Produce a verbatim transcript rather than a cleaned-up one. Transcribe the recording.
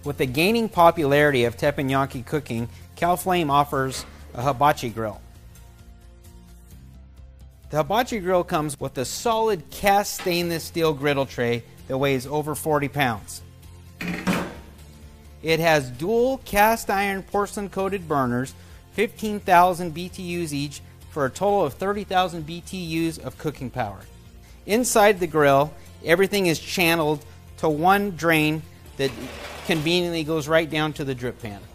With the gaining popularity of teppanyaki cooking, CalFlame offers a hibachi grill. The hibachi grill comes with a solid cast stainless steel griddle tray that weighs over forty pounds. It has dual cast iron porcelain coated burners, fifteen thousand B T Us each, for a total of thirty thousand B T Us of cooking power. Inside the grill, everything is channeled to one drain that conveniently goes right down to the drip pan.